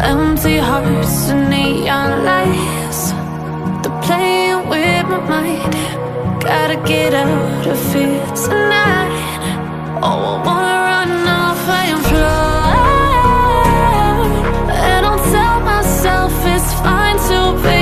Empty hearts and neon lights, they're playing with my mind. Gotta get out of here tonight.